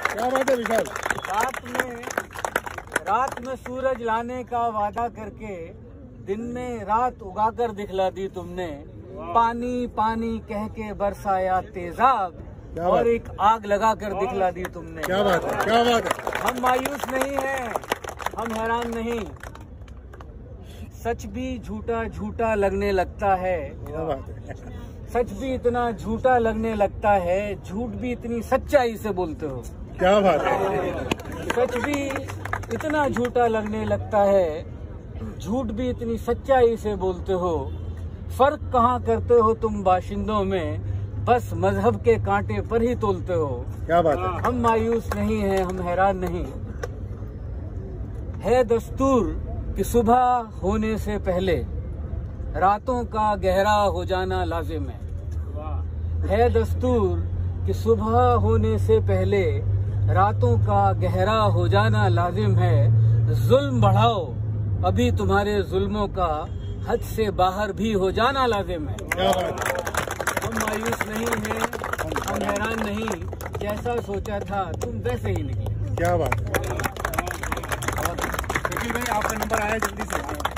क्या बात है विशाल। रात में सूरज लाने का वादा करके दिन में रात उगाकर दिखला दी तुमने। पानी पानी कह के बरसाया तेजाब और एक आग लगा कर दिखला दी तुमने। क्या बात है, क्या बात है। हम मायूस नहीं हैं, हम हैरान नहीं। सच भी झूठा झूठा लगने लगता है। क्या बात है। सच भी इतना झूठा लगने लगता है, झूठ भी इतनी सच्चाई से बोलते हो। क्या बात है। सच भी इतना झूठा लगने लगता है, झूठ भी इतनी सच्चाई से बोलते हो। फर्क कहाँ करते हो तुम बाशिंदों में, बस मजहब के कांटे पर ही तोलते हो। क्या बात है। हम मायूस नहीं हैं, हम हैरान नहीं। है दस्तूर कि सुबह होने से पहले रातों का गहरा हो जाना लाजिम है दस्तूर कि सुबह होने से पहले रातों का गहरा हो जाना लाजिम है। जुल्म बढ़ाओ, अभी तुम्हारे जुल्मों का हद से बाहर भी हो जाना लाजिम है। क्या बात है। हम मायूस नहीं हैं, हम हैरान नहीं। जैसा सोचा था तुम वैसे ही निकले। क्या बात है। भाई आपका नंबर आया जल्दी से।